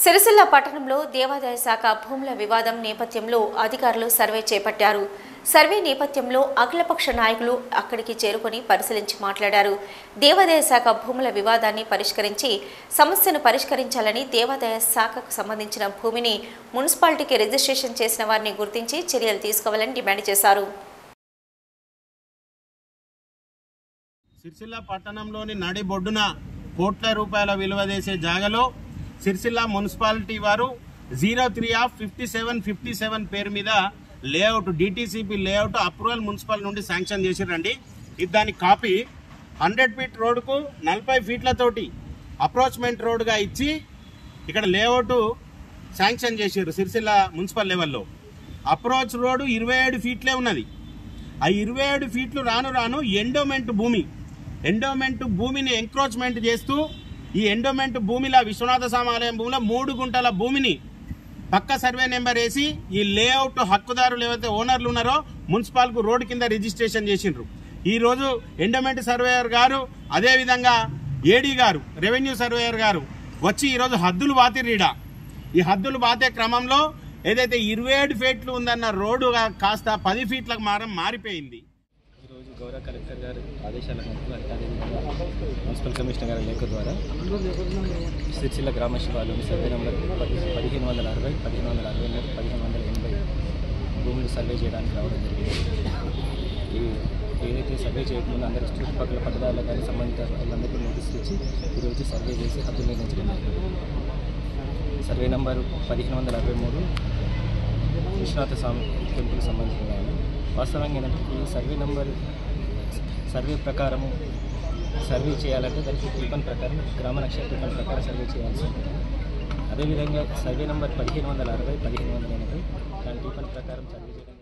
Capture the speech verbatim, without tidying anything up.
సిరిసిల్ల పట్టణంలో దేవాదాయ శాఖ భూముల వివాదం నేపథ్యంలో అధికారులు సర్వే చేపట్టారు. సర్వే నేపథ్యంలో అఖిలపక్ష నాయకులు అక్కడికి చేరుకొని పరిశీలించి మాట్లాడారు. దేవాదాయ శాఖ భూముల వివాదాన్ని పరిష్కరించి సమస్యను పరిష్కరించాలని, దేవాదాయ శాఖకు సంబంధించిన భూమిని మున్సిపాలిటీకి రిజిస్ట్రేషన్ చేసిన వారిని గుర్తించి చర్యలు తీసుకోవాలని డిమాండ్ చేశారు. సిరిసిల్ల పట్టణంలోని నడిబొడ్డున కోట్ల రూపాయల విలువ చేసే జాగలో సిరిసిల్ల మున్సిపాలిటీ వారు zero three of fifty seven fifty seven పేరు మీద layout DTCP layout approval municipal నుండి శాంక్షన్ చేసిరండి. ఇది దాని కాపీ హండ్రెడ్ ఫీట్ రోడ్డుకు నలభై ఫీట్లతోటి అప్రోచ్మెంట్ రోడ్డుగా ఇచ్చి ఇక్కడ లేఅవుట్ శాంక్షన్ చేసారు. సిరిసిల్ల మున్సిపల్ లెవెల్లో అప్రోచ్ రోడ్డు ఇరవై ఏడు ఫీట్లే ఉన్నది. ఆ ఇరవై ఏడు ఫీట్లు రాను రాను ఎండోమెంట్ భూమి ఎండోమెంట్ భూమిని ఎంక్రోచ్మెంట్ చేస్తూ ఈ ఎండోమెంట్ భూమిలో విశ్వనాథ సామాలయం భూమిలో మూడు గుంటల భూమిని పక్క సర్వే నెంబర్ వేసి ఈ లేఅవుట్ హక్కుదారులు ఏవైతే ఓనర్లు ఉన్నారో మున్సిపాల్కు రోడ్డు కింద రిజిస్ట్రేషన్ చేసిండ్రు. ఈ రోజు ఎండోమెంట్ సర్వేయర్ గారు, అదేవిధంగా ఏడీ గారు, రెవెన్యూ సర్వేయర్ గారు వచ్చి ఈరోజు హద్దులు బాతిరీడా. ఈ హద్దులు బాతే క్రమంలో ఏదైతే ఇరవై ఏడు ఫీట్లు ఉందన్న రోడ్డు కాస్త పది ఫీట్లకు మారం మారిపోయింది. ఈరోజు గౌరవ కలెక్టర్ గారి ఆదేశాల మేరకు అదేవిధంగా మున్సిపల్ కమిషనర్ గారి లేఖ ద్వారా సిరిసిల్ల గ్రామ శివార్లోని సర్వే నెంబర్ పదిహేను వందల అరవై పదిహేను వందల అరవై మూడు పదిహేను వందల ఎనభై భూములు సర్వే చేయడానికి రావడం జరిగింది. ఈ ఏదైతే సర్వే చేయకముందు అందరి చుట్టుపక్కల పట్టదారులకు కానీ సంబంధిత వాళ్ళందరికీ నోటీస్ ఇచ్చి ఈరోజు సర్వే చేసి హద్దులు నిర్ణయించడం జరిగింది. సర్వే నెంబరు పదిహేను వందల అరవై మూడు విశ్వనాథ స్వామి టెంపుల్కి సంబంధించిన వాస్తవంగా ఏంటంటే ఈ సర్వే నెంబర్ సర్వే ప్రకారము సర్వే చేయాలంటే దానికి టిఫన్ ప్రకారం గ్రామ నక్షత్ర టిఫన్ ప్రకారం సర్వే చేయాల్సి ఉంటుంది. అదేవిధంగా సర్వే నెంబర్ పదిహేను వందల అరవై పదిహేను వందల ఎనభై దాని టిఫన్ ప్రకారం సర్వే చేయడం